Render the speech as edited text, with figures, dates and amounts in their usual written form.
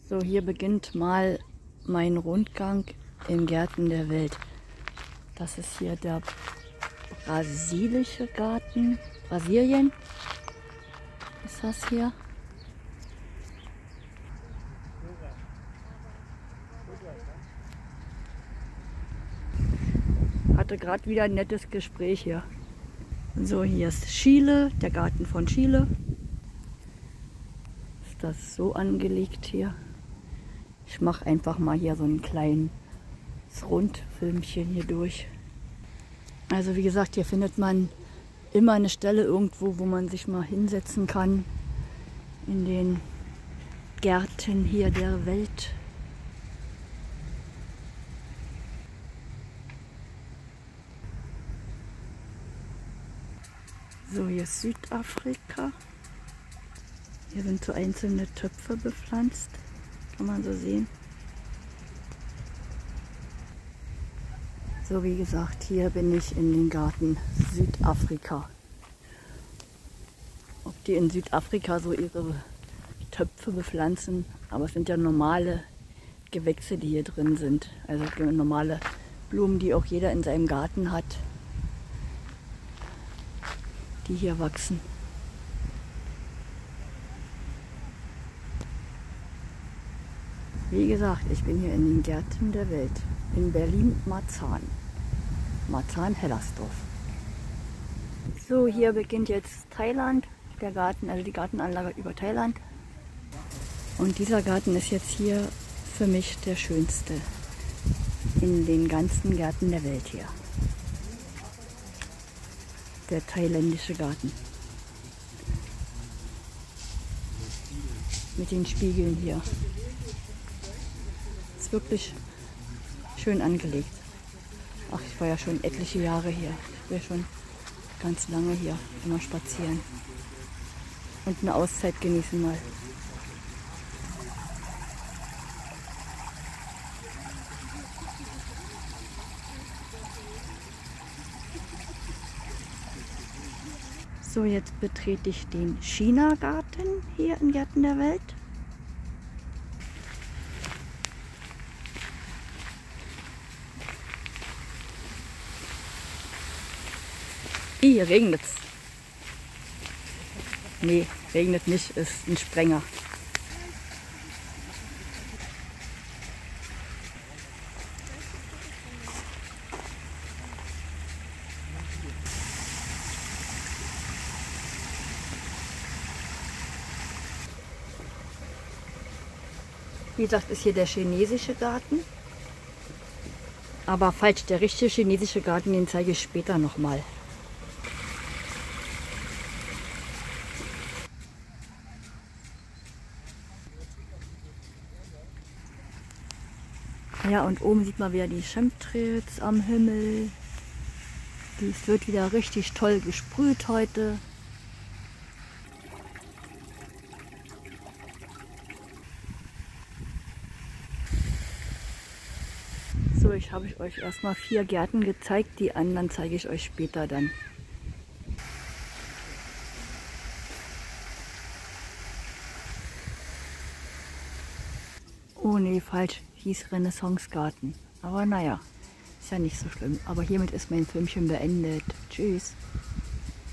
So, hier beginnt mal mein Rundgang in Gärten der Welt. Das ist hier der brasilische Garten. Brasilien ist das hier. Hatte gerade wieder ein nettes Gespräch hier. So, hier ist Chile, der Garten von Chile. Ist das so angelegt hier? Ich mache einfach mal hier so ein kleines Rundfilmchen hier durch. Also wie gesagt, hier findet man immer eine Stelle irgendwo, wo man sich mal hinsetzen kann. In den Gärten hier der Welt. So, hier ist Südafrika. Hier sind so einzelne Töpfe bepflanzt. Kann man so sehen. So, wie gesagt, hier bin ich in den Garten Südafrika. Ob die in Südafrika so ihre Töpfe bepflanzen, aber es sind ja normale Gewächse, die hier drin sind. Also normale Blumen, die auch jeder in seinem Garten hat, die hier wachsen. Wie gesagt, ich bin hier in den Gärten der Welt. In Berlin-Marzahn. Marzahn-Hellersdorf. So, hier beginnt jetzt Thailand. Der Garten, also die Gartenanlage über Thailand. Und dieser Garten ist jetzt hier für mich der schönste in den ganzen Gärten der Welt hier. Der thailändische Garten. Mit den Spiegeln hier. Ist wirklich schön angelegt. Ach, ich war ja schon etliche Jahre hier. Ich bin schon ganz lange hier, immer spazieren. Und eine Auszeit genießen mal. So, jetzt betrete ich den China-Garten hier in Gärten der Welt. Hier regnet's. Nee, regnet nicht, ist ein Sprenger. Wie gesagt, ist hier der chinesische Garten. Aber falsch, der richtige chinesische Garten, den zeige ich später nochmal. Ja, und oben sieht man wieder die Chemtrails am Himmel. Dies wird wieder richtig toll gesprüht heute. So, ich habe euch erstmal 4 Gärten gezeigt, die anderen zeige ich euch später dann. Oh nee, falsch, hieß Renaissance-Garten. Aber naja, ist ja nicht so schlimm. Aber hiermit ist mein Filmchen beendet. Tschüss.